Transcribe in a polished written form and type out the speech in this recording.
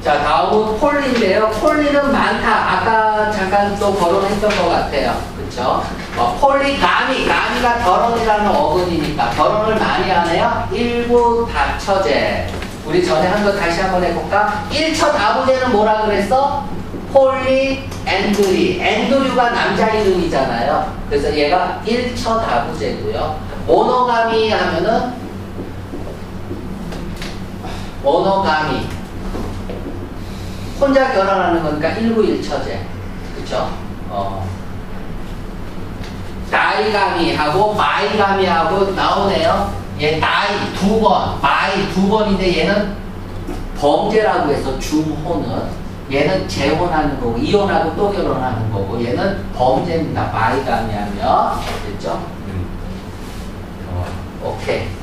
자, 다음은 폴리인데요. 폴리는 많다. 아까 잠깐 또 거론했던 것 같아요. 그쵸? 폴리가미, 가미가 결혼이라는 어근이니까 결혼을 많이 하네요. 일부 다처제. 우리 전에 한 거 다시 한번 해볼까? 1처 다부제는 뭐라 그랬어? 폴리 앤드리. 앤드류가 남자 이름이잖아요. 그래서 얘가 1처 다부제고요. 모노가미 하면은 모노가미. 혼자 결혼하는 거니까 1부 1처제. 그쵸? 다이가미하고 마이가미하고 나오네요. 얘 다이 2번, 마이 2번인데 얘는 범죄라고 해서 중혼은 얘는 재혼하는 거고 이혼하고 또 결혼하는 거고 얘는 범죄입니다. 마이가미하면 됐죠? 오케이.